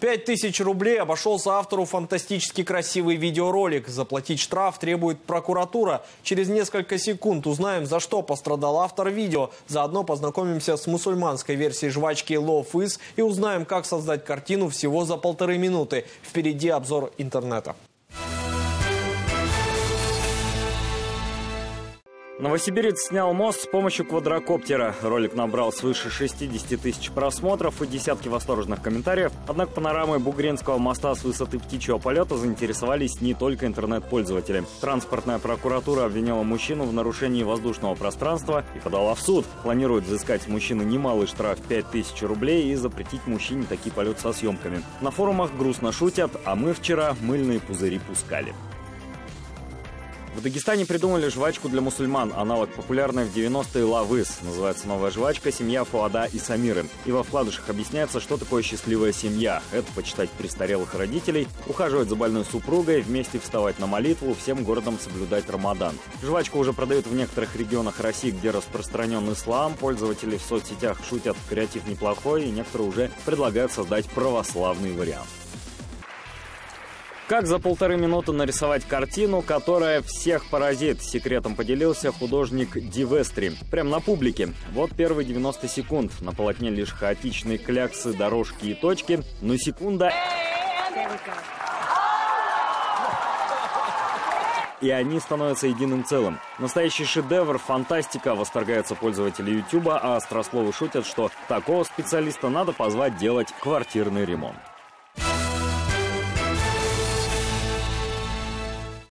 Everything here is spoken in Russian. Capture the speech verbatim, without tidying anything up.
пять тысяч рублей обошелся автору фантастически красивый видеоролик. Заплатить штраф требует прокуратура. Через несколько секунд узнаем, за что пострадал автор видео. Заодно познакомимся с мусульманской версией жвачки Love Is и узнаем, как создать картину всего за полторы минуты. Впереди обзор интернета. Новосибирец снял мост с помощью квадрокоптера. Ролик набрал свыше шестидесяти тысяч просмотров и десятки восторженных комментариев. Однако панорамой Бугринского моста с высоты птичьего полета заинтересовались не только интернет-пользователи. Транспортная прокуратура обвинила мужчину в нарушении воздушного пространства и подала в суд. Планирует взыскать с мужчины немалый штраф пять тысяч рублей и запретить мужчине такие полеты со съемками. На форумах грустно шутят, а мы вчера мыльные пузыри пускали. В Дагестане придумали жвачку для мусульман, аналог популярной в девяностые Love Is. Называется новая жвачка «Семья Фуада и Самиры». И во вкладышах объясняется, что такое счастливая семья. Это почитать престарелых родителей, ухаживать за больной супругой, вместе вставать на молитву, всем городом соблюдать Рамадан. Жвачку уже продают в некоторых регионах России, где распространен ислам. Пользователи в соцсетях шутят, креатив неплохой, и некоторые уже предлагают создать православный вариант. Как за полторы минуты нарисовать картину, которая всех поразит? Секретом поделился художник Дивестри. Прямо на публике. Вот первые девяносто секунд. На полотне лишь хаотичные кляксы, дорожки и точки. Но секунда... И они становятся единым целым. Настоящий шедевр, фантастика, восторгаются пользователи Ютуба, а острословы шутят, что такого специалиста надо позвать делать квартирный ремонт.